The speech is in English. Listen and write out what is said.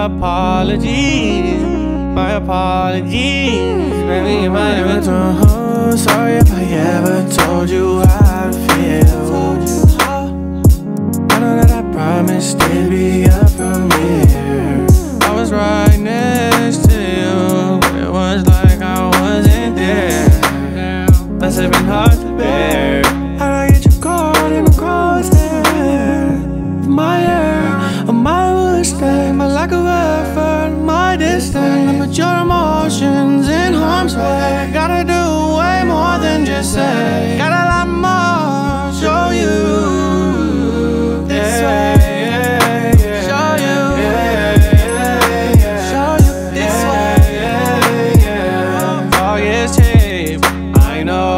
apologies. My apologies, baby, if I ever told. Sorry if I ever told you how I feel. I know that I promised it'd be up from here. I was right next to you, but it was like I wasn't there. Must have been hard to bear. How'd I get you caught in the crosshair? My hair, of my mistake, my lack of effort, my disdain. I put your emotions in harm's way. Gotta do way more than just say. Got a lot more, show you this way. Show you Oh, yeah, it's cheap, I know.